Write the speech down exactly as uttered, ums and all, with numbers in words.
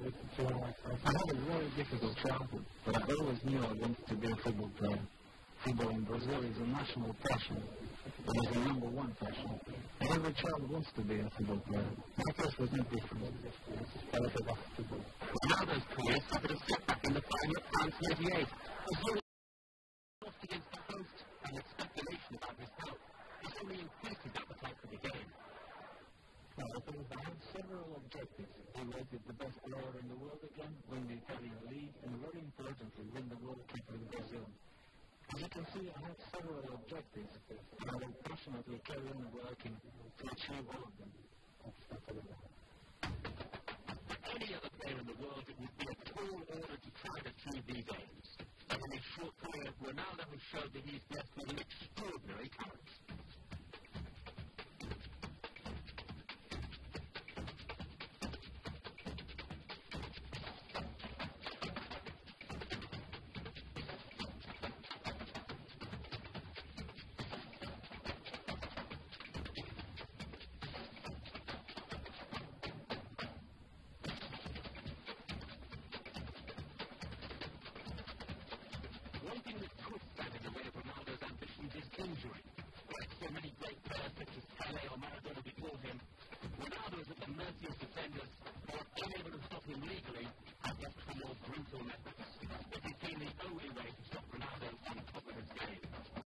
I had a very difficult childhood, but I always knew I wanted to be a football player. Football in Brazil is a national passion. It is a number one passion. And every child wants to be a football player. My case was no different. Ronaldo's career suffered a setback in the final at France ninety-eight. Brazil lost against the host, and the speculation about his health has only increased his appetite for the game. Well, I think I had several objectives. He rated the best player in the world again, win the Italian league, and very importantly, win the World Cup in Brazil. As you can see, I have several objectives, and I will passionately carry on working to achieve all of them. Any other player in the world, it would be a tall order to try and achieve these aims. But in his short career, Ronaldo has showed that he is blessed with an extraordinary talent. One thing that could stand in the way of Ronaldo's ambitions is injury. Like so many great players such as Pelé or Maradona before him,